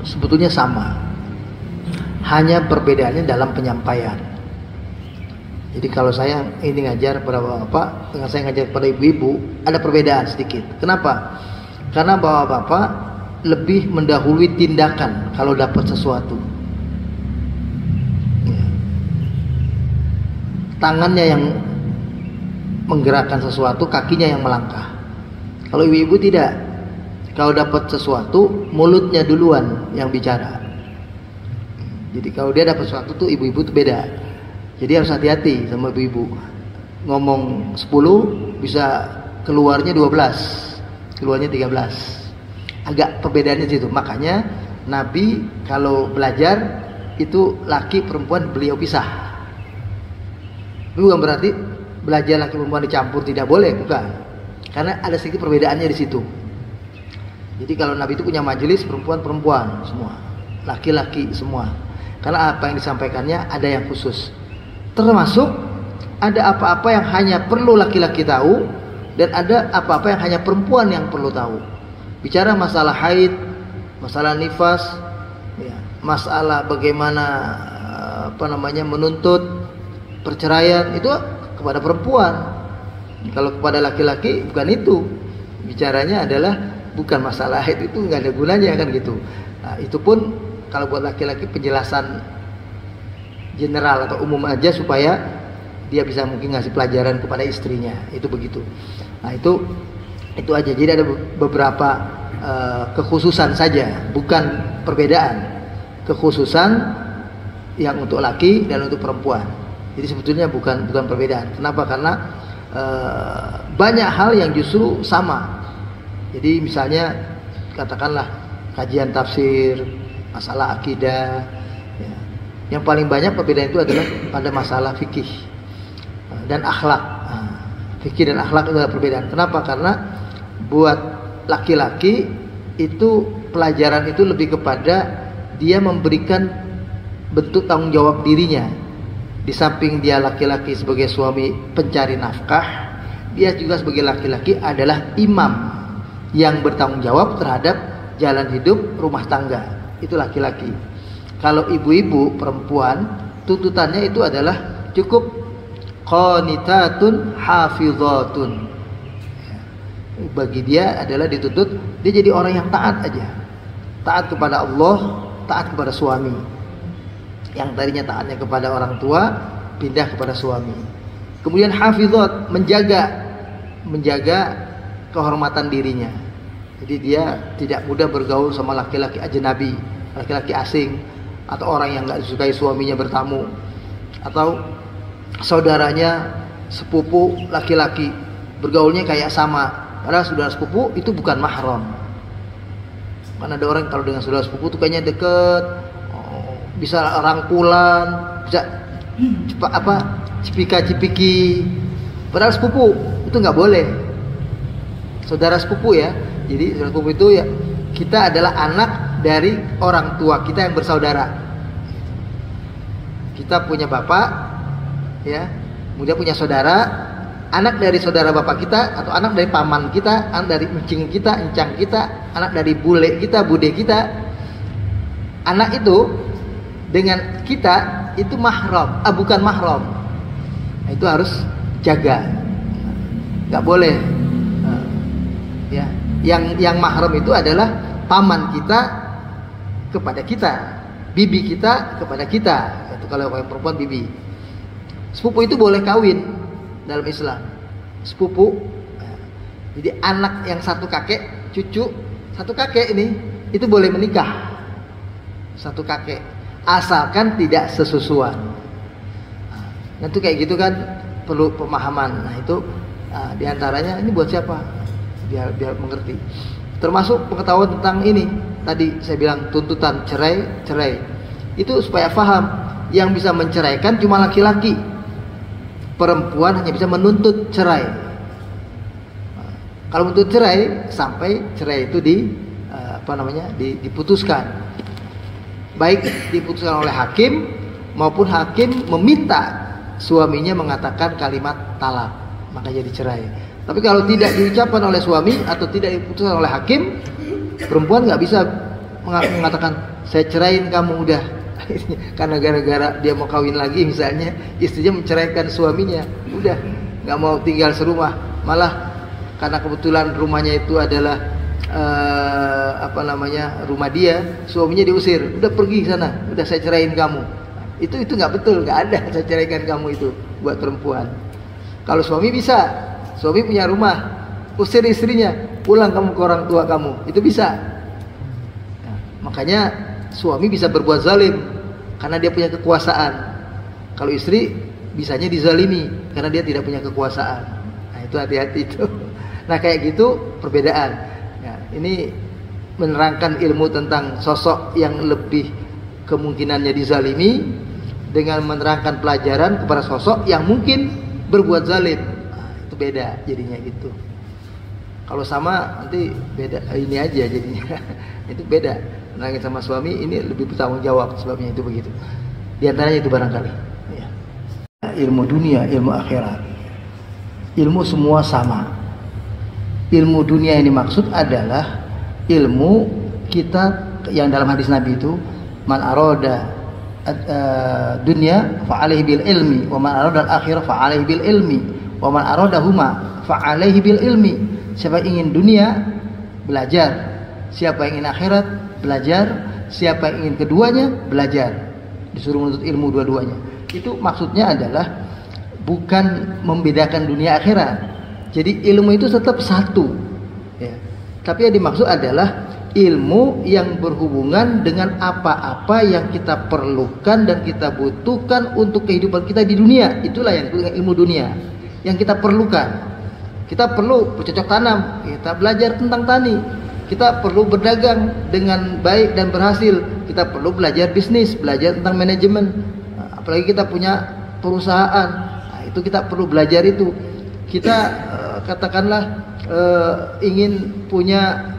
sebetulnya sama, hanya perbedaannya dalam penyampaian. Jadi kalau saya ini ngajar pada bapak dengan saya ngajar pada ibu-ibu, ada perbedaan sedikit. Kenapa? Karena bapak-bapak lebih mendahului tindakan kalau dapat sesuatu. Tangannya yang menggerakkan sesuatu, kakinya yang melangkah. Kalau ibu-ibu tidak. Kalau dapat sesuatu, mulutnya duluan yang bicara. Jadi kalau dia dapat sesuatu tuh ibu-ibu tuh beda. Jadi harus hati-hati sama ibu-ibu. Ngomong 10 bisa keluarnya 12, keluarnya 13. Agak perbedaannya situ. Makanya Nabi kalau belajar itu laki perempuan beliau pisah. Itu bukan berarti belajar laki perempuan dicampur tidak boleh, bukan. Karena ada sedikit perbedaannya di situ. Jadi kalau Nabi itu punya majelis perempuan-perempuan semua, laki-laki semua. Karena apa yang disampaikannya ada yang khusus. Termasuk ada apa-apa yang hanya perlu laki-laki tahu dan ada apa-apa yang hanya perempuan yang perlu tahu. Bicara masalah haid, masalah nifas, ya, masalah bagaimana menuntut perceraian itu kepada perempuan. Kalau kepada laki-laki bukan itu. Bicaranya adalah bukan masalah haid, itu nggak ada gunanya kan gitu. Nah, itu pun kalau buat laki-laki penjelasan general atau umum aja supaya dia bisa mungkin ngasih pelajaran kepada istrinya, itu begitu. Nah itu aja. Jadi ada beberapa kekhususan saja, bukan perbedaan, kekhususan yang untuk laki dan untuk perempuan. Jadi sebetulnya bukan perbedaan. Kenapa? Karena banyak hal yang justru sama. Jadi misalnya katakanlah kajian tafsir, masalah akidah, ya. Yang paling banyak perbedaan itu adalah pada masalah fikih dan akhlak. Fikih dan akhlak itu adalah perbedaan. Kenapa? Karena buat laki-laki itu pelajaran itu lebih kepada dia memberikan bentuk tanggung jawab dirinya. Di samping dia laki-laki sebagai suami pencari nafkah, dia juga sebagai laki-laki adalah imam yang bertanggung jawab terhadap jalan hidup rumah tangga. Itu laki-laki. Kalau ibu-ibu perempuan, tuntutannya itu adalah cukup qanitatun hafizatun. Bagi dia adalah dituntut dia jadi orang yang taat aja. Taat kepada Allah, taat kepada suami. Yang tadinya taatnya kepada orang tua, pindah kepada suami. Kemudian hafizat, menjaga kehormatan dirinya. Jadi dia tidak mudah bergaul sama laki-laki ajnabi, laki-laki asing, atau orang yang nggak disukai suaminya bertamu, atau saudaranya sepupu laki-laki bergaulnya kayak sama, padahal saudara sepupu itu bukan mahram. Kan ada orang kalau dengan saudara sepupu tuh kayaknya deket, bisa rangkulan, bisa cipika-cipiki, padahal sepupu itu nggak boleh. Saudara sepupu ya. Jadi saudara sepupu itu ya, kita adalah anak dari orang tua kita yang bersaudara. Kita punya bapak, ya, kemudian punya saudara, anak dari saudara bapak kita atau anak dari paman kita, anak dari encing kita, encang kita, anak dari bule kita, bude kita. Anak itu dengan kita itu mahram, bukan mahram. Nah, itu harus jaga, nggak boleh. Ya, yang mahram itu adalah paman kita kepada kita, bibi kita kepada kita. Itu kalau yang perempuan bibi. Sepupu itu boleh kawin dalam Islam. Sepupu, jadi anak yang satu kakek, cucu satu kakek ini itu boleh menikah. Satu kakek, asalkan tidak sesusuan. Nah itu kayak gitu kan perlu pemahaman. Nah itu diantaranya ini buat siapa? Biar mengerti. Termasuk pengetahuan tentang ini. Tadi saya bilang tuntutan cerai. Itu supaya paham, yang bisa menceraikan cuma laki-laki. Perempuan hanya bisa menuntut cerai. Kalau menuntut cerai, sampai cerai itu diputuskan. Baik diputuskan oleh hakim maupun hakim meminta suaminya mengatakan kalimat talak, maka jadi cerai. Tapi kalau tidak diucapkan oleh suami atau tidak diputuskan oleh hakim, perempuan nggak bisa mengatakan saya cerain kamu udah. Karena gara-gara dia mau kawin lagi misalnya, istrinya menceraikan suaminya, udah nggak mau tinggal serumah, malah karena kebetulan rumahnya itu adalah rumah dia, suaminya diusir, udah pergi sana, udah saya ceraiin kamu. Itu nggak betul, nggak ada saya ceraikan kamu itu buat perempuan. Kalau suami bisa, suami punya rumah, usir istrinya, pulang kamu ke orang tua kamu, itu bisa. Nah, makanya suami bisa berbuat zalim karena dia punya kekuasaan. Kalau istri bisanya dizalimi karena dia tidak punya kekuasaan. Nah, itu hati-hati itu. Nah, kayak gitu perbedaan. Nah, ini menerangkan ilmu tentang sosok yang lebih kemungkinannya dizalimi dengan menerangkan pelajaran kepada sosok yang mungkin berbuat zalim. Nah, itu beda jadinya gitu. Kalau sama nanti beda, ini aja jadinya. Itu beda. Nangis sama suami ini lebih bertanggung jawab, sebabnya itu begitu. Di antaranya itu barangkali. Ya. Ilmu dunia, ilmu akhirat. Ilmu semua sama. Ilmu dunia yang dimaksud adalah ilmu kita yang dalam hadis Nabi itu, man arada dunya fa alaihi bil ilmi wa man arada al akhirah fa alaihi bil ilmi wa man aradahuma fa alaihi bil ilmi. Siapa ingin dunia, belajar. Siapa yang ingin akhirat, belajar. Siapa yang ingin keduanya, belajar. Disuruh menuntut ilmu dua-duanya. Itu maksudnya adalah bukan membedakan dunia akhirat. Jadi ilmu itu tetap satu, ya. Tapi yang dimaksud adalah ilmu yang berhubungan dengan apa-apa yang kita perlukan dan kita butuhkan untuk kehidupan kita di dunia. Itulah yang disebut ilmu dunia yang kita perlukan. Kita perlu bercocok tanam, kita belajar tentang tani. Kita perlu berdagang dengan baik dan berhasil. Kita perlu belajar bisnis, belajar tentang manajemen. Apalagi kita punya perusahaan, nah, itu kita perlu belajar itu. Kita katakanlah ingin punya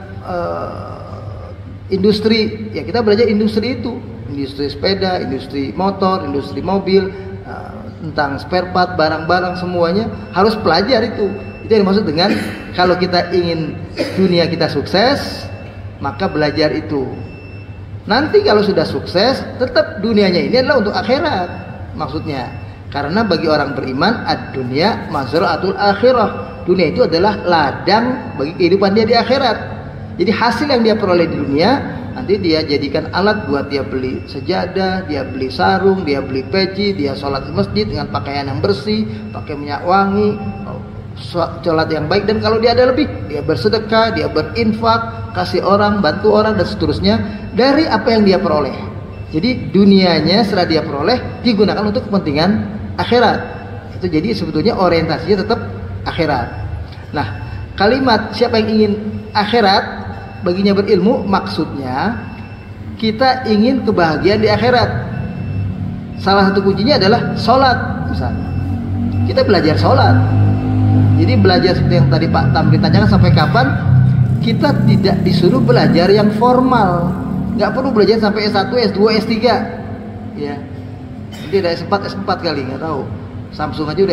industri, ya kita belajar industri itu. Industri sepeda, industri motor, industri mobil, tentang spare part, barang-barang semuanya harus belajar itu. Itu yang dimaksud dengan kalau kita ingin dunia kita sukses, maka belajar itu. Nanti kalau sudah sukses, tetap dunianya ini adalah untuk akhirat maksudnya. Karena bagi orang beriman, ad-dunya mazra'atul akhirah. Dunia itu adalah ladang bagi kehidupan dia di akhirat. Jadi hasil yang dia peroleh di dunia, nanti dia jadikan alat buat dia beli sejadah, dia beli sarung, dia beli peci, dia sholat di masjid dengan pakaian yang bersih, pakai minyak wangi, sholat yang baik, dan kalau dia ada lebih, dia bersedekah, dia berinfak, kasih orang, bantu orang, dan seterusnya dari apa yang dia peroleh. Jadi dunianya setelah dia peroleh digunakan untuk kepentingan akhirat. Itu jadi sebetulnya orientasinya tetap akhirat. Nah, kalimat siapa yang ingin akhirat baginya berilmu, maksudnya kita ingin kebahagiaan di akhirat. Salah satu kuncinya adalah sholat misalnya. Kita belajar sholat. Jadi belajar seperti yang tadi Pak Tamri tanyakan, sampai kapan kita tidak disuruh belajar yang formal. Nggak perlu belajar sampai S1, S2, S3. Ya. Nanti ada S4, S4 kali, nggak tahu. Samsung aja udah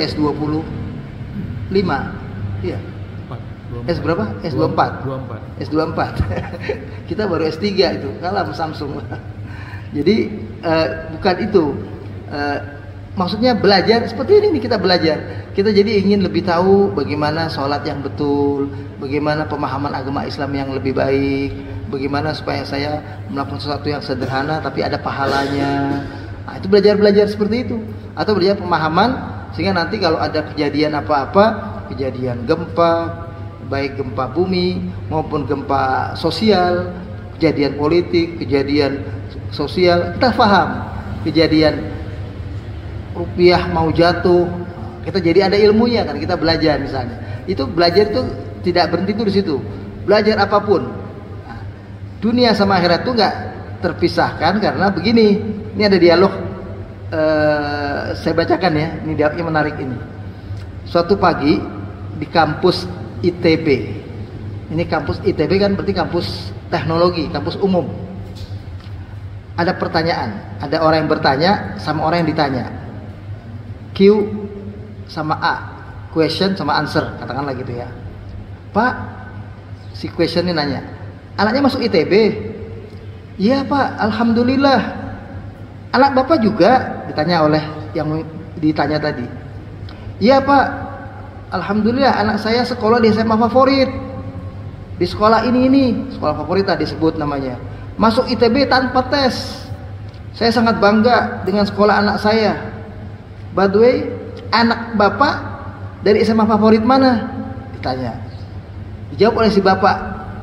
S25. Iya. S berapa? S24. S24. Kita baru S3 itu, kalah sama Samsung. Jadi bukan itu. Maksudnya belajar seperti ini kita belajar. Kita jadi ingin lebih tahu bagaimana sholat yang betul, bagaimana pemahaman agama Islam yang lebih baik, bagaimana supaya saya melakukan sesuatu yang sederhana tapi ada pahalanya. Nah, itu belajar seperti itu. Atau belajar pemahaman sehingga nanti kalau ada kejadian apa-apa, kejadian gempa, baik gempa bumi maupun gempa sosial, kejadian politik, kejadian sosial, kita paham. Kejadian rupiah mau jatuh, kita jadi ada ilmunya kan, kita belajar misalnya. Itu belajar itu tidak berhenti tuh di situ. Belajar apapun. Nah, dunia sama akhirat itu nggak terpisahkan karena begini. Ini ada dialog, saya bacakan ya. Ini dialognya menarik ini. Suatu pagi di kampus ITB. Ini kampus ITB kan berarti kampus teknologi, kampus umum. Ada pertanyaan, ada orang yang bertanya sama orang yang ditanya. Q sama A, question sama answer, katakanlah gitu ya. Pak, si question ini nanya, anaknya masuk ITB, Iya Pak, alhamdulillah. Anak Bapak juga, ditanya oleh yang ditanya tadi. Iya Pak, alhamdulillah anak saya sekolah di SMA favorit. Di sekolah ini, sekolah favorit tadi disebut namanya. Masuk ITB tanpa tes. Saya sangat bangga dengan sekolah anak saya. By the way, anak Bapak dari SMA favorit mana? Ditanya. Dijawab oleh si Bapak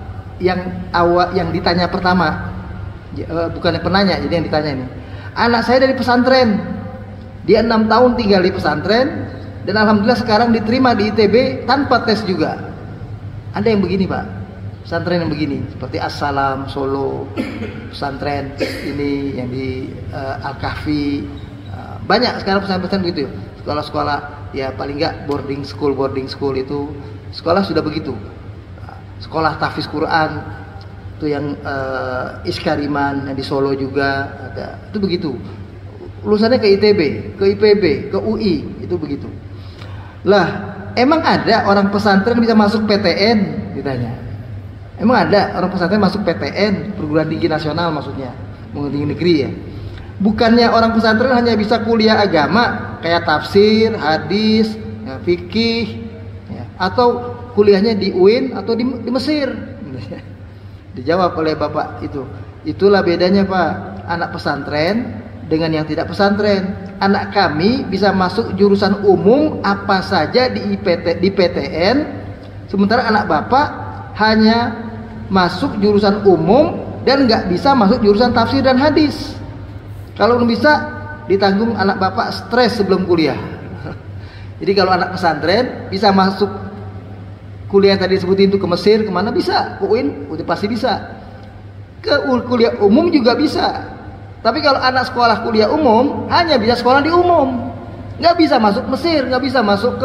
yang ditanya pertama. Bukan penanya, jadi yang ditanya ini. Anak saya dari pesantren. Dia 6 tahun tinggal di pesantren dan alhamdulillah sekarang diterima di ITB tanpa tes juga. Ada yang begini Pak, pesantren yang begini seperti As-Salam Solo, pesantren ini yang di Al-Kahfi, banyak sekarang pesantren begitu. Sekolah-sekolah ya paling enggak boarding school itu sekolah sudah begitu. Sekolah tahfiz Quran itu yang Iskariman yang di Solo juga ada, itu begitu. Lulusannya ke ITB, ke IPB, ke UI, itu begitu. Lah, emang ada orang pesantren bisa masuk PTN? Ditanya. Emang ada orang pesantren masuk PTN, perguruan tinggi nasional maksudnya, perguruan tinggi negeri ya? Bukannya orang pesantren hanya bisa kuliah agama kayak tafsir, hadis, ya, fikih, ya, atau kuliahnya di UIN atau di Mesir? Dijawab oleh Bapak itu. Itulah bedanya Pak, anak pesantren dengan yang tidak pesantren. Anak kami bisa masuk jurusan umum apa saja di PTN, sementara anak Bapak hanya masuk jurusan umum dan nggak bisa masuk jurusan tafsir dan hadis. Kalau belum bisa, ditanggung anak Bapak stres sebelum kuliah. Jadi kalau anak pesantren bisa masuk kuliah tadi sebutin itu ke Mesir, kemana bisa? Ke UIN, udah pasti bisa. Ke kuliah umum juga bisa. Tapi kalau anak sekolah kuliah umum hanya bisa sekolah di umum, nggak bisa masuk Mesir, nggak bisa masuk ke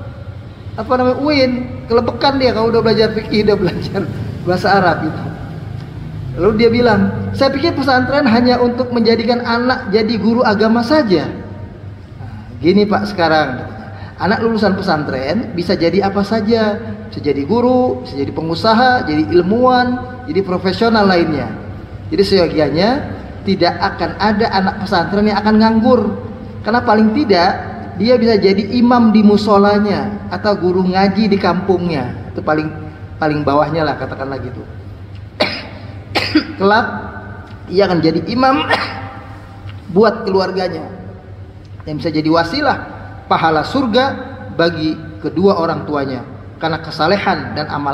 UIN, kelebekan dia kalau udah belajar fikih, udah belajar bahasa Arab itu. Lalu dia bilang, saya pikir pesantren hanya untuk menjadikan anak jadi guru agama saja. Gini Pak sekarang, anak lulusan pesantren bisa jadi apa saja, bisa jadi guru, bisa jadi pengusaha, jadi ilmuwan, jadi profesional lainnya. Jadi seyogianya tidak akan ada anak pesantren yang akan nganggur, karena paling tidak dia bisa jadi imam di musolanya atau guru ngaji di kampungnya. Itu paling bawahnya lah, katakanlah gitu. Kelak ia akan jadi imam buat keluarganya yang bisa jadi wasilah pahala surga bagi kedua orang tuanya karena kesalehan dan amal